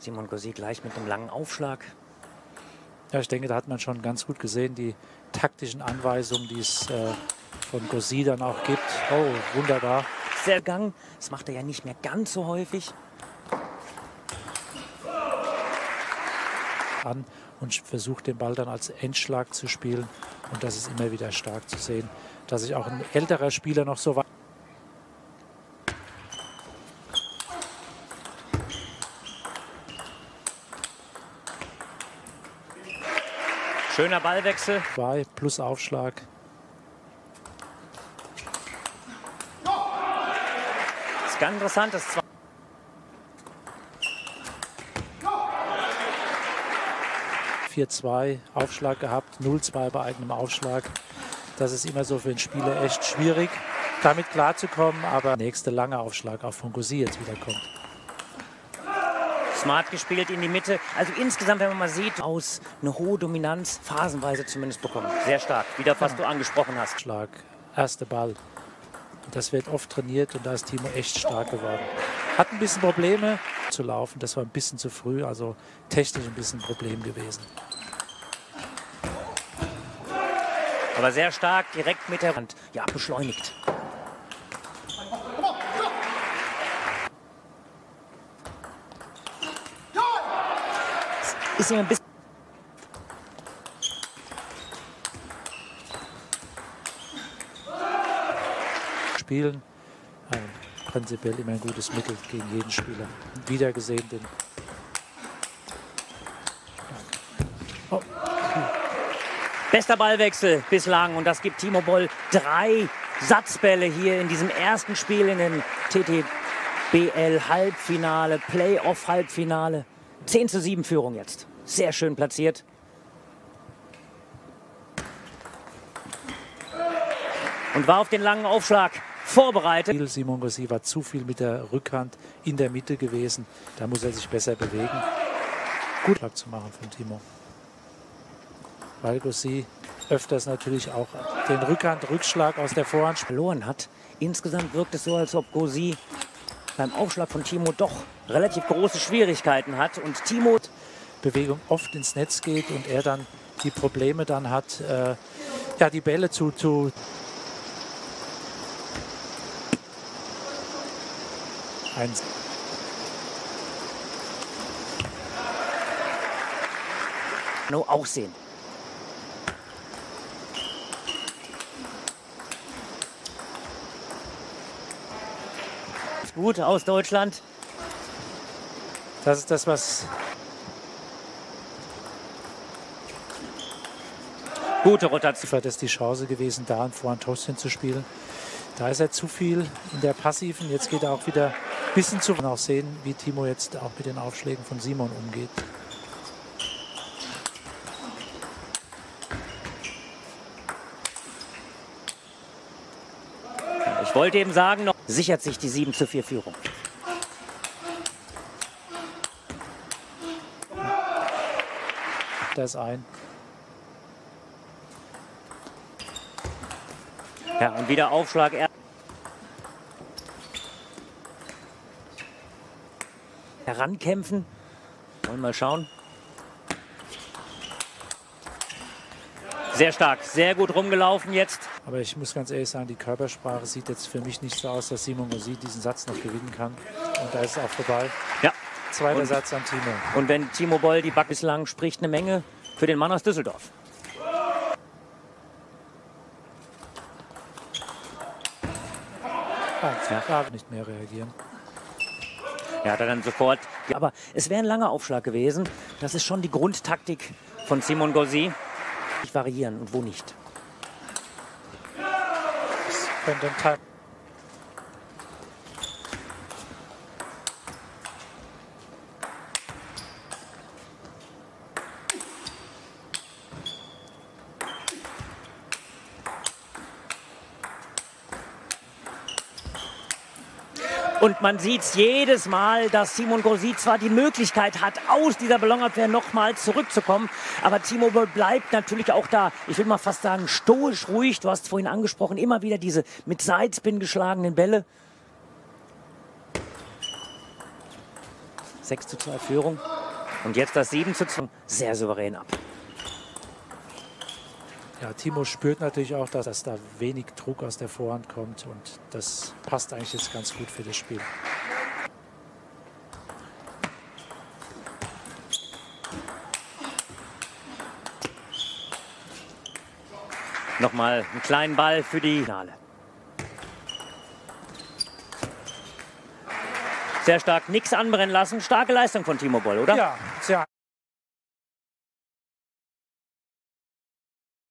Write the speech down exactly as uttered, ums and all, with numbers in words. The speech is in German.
Simon Gauzy gleich mit einem langen Aufschlag. Ja, ich denke, da hat man schon ganz gut gesehen, die taktischen Anweisungen, die es äh, von Gauzy dann auch gibt. Oh, wunderbar. Sehr Gang, das macht er ja nicht mehr ganz so häufig. An und versucht den Ball dann als Endschlag zu spielen. Und das ist immer wieder stark zu sehen, dass sich auch ein älterer Spieler noch so weit. Schöner Ballwechsel. Zwei plus Aufschlag. Das ist ganz interessant. Das vier zwei Aufschlag gehabt, null zwei bei eigenem Aufschlag. Das ist immer so für den Spieler echt schwierig, damit klarzukommen. Aber der nächste lange Aufschlag auch von Gauzy jetzt wieder kommt. Smart gespielt in die Mitte. Also insgesamt, wenn man mal sieht, aus eine hohe Dominanz, phasenweise zumindest bekommen. Sehr stark. Wieder, was ja. du angesprochen hast. Schlag, erster Ball. Das wird oft trainiert und da ist Timo echt stark geworden. Hat ein bisschen Probleme zu laufen, das war ein bisschen zu früh, also technisch ein bisschen ein Problem gewesen. Aber sehr stark, direkt mit der Hand, ja, beschleunigt. Ist ihm ein bisschen spielen. Ein prinzipiell immer ein gutes Mittel gegen jeden Spieler. Wieder gesehen den. Oh. Bester Ballwechsel bislang und das gibt Timo Boll drei Satzbälle hier in diesem ersten Spiel in dem T T B L-Halbfinale, Playoff-Halbfinale. zehn zu sieben Führung jetzt. Sehr schön platziert. Und war auf den langen Aufschlag vorbereitet. Simon Gauzy war zu viel mit der Rückhand in der Mitte gewesen. Da muss er sich besser bewegen. Gut zu machen von Timo. Weil Gauzy öfters natürlich auch den Rückhand-Rückschlag aus der Vorhand verloren hat. Insgesamt wirkt es so, als ob Gauzy beim Aufschlag von Timo doch relativ große Schwierigkeiten hat. Und Timo Bewegung oft ins Netz geht und er dann die Probleme dann hat, äh, ja, die Bälle zu, zu eins. No, auch sehen. Gut aus Deutschland. Das ist das, was gute Rotation. Das ist die Chance gewesen, da ein Vorhand-Toss hinzuspielen. Da ist er zu viel in der Passiven. Jetzt geht er auch wieder ein bisschen zu. Man auch sehen, wie Timo jetzt auch mit den Aufschlägen von Simon umgeht. Ich wollte eben sagen, noch sichert sich die sieben zu vier Führung. Da ist ein. Ja, und wieder Aufschlag. Herankämpfen. Wollen wir mal schauen. Sehr stark, sehr gut rumgelaufen jetzt. Aber ich muss ganz ehrlich sagen, die Körpersprache sieht jetzt für mich nicht so aus, dass Simon Gauzy diesen Satz noch gewinnen kann. Und da ist es auch vorbei. Ja. Zweiter und, Satz an Timo. Und wenn Timo Boll die Back bislang spricht, eine Menge für den Mann aus Düsseldorf. Ja. Darf nicht mehr reagieren. Ja, hat er dann sofort. Aber es wäre ein langer Aufschlag gewesen. Das ist schon die Grundtaktik von Simon Gauzy. Variieren und wo nicht. Das könnte ein Tag. Und man sieht es jedes Mal, dass Simon Gauzy zwar die Möglichkeit hat, aus dieser Ballonabwehr nochmal zurückzukommen, aber Timo Boll bleibt natürlich auch da, ich will mal fast sagen, stoisch ruhig. Du hast es vorhin angesprochen, immer wieder diese mit Sidespin geschlagenen Bälle. sechs zu zwei Führung. Und jetzt das sieben zu zwei. Sehr souverän ab. Ja, Timo spürt natürlich auch, dass, dass da wenig Druck aus der Vorhand kommt. Und das passt eigentlich jetzt ganz gut für das Spiel. Nochmal einen kleinen Ball für die Finale. Sehr stark, nichts anbrennen lassen. Starke Leistung von Timo Boll, oder? Ja, sehr.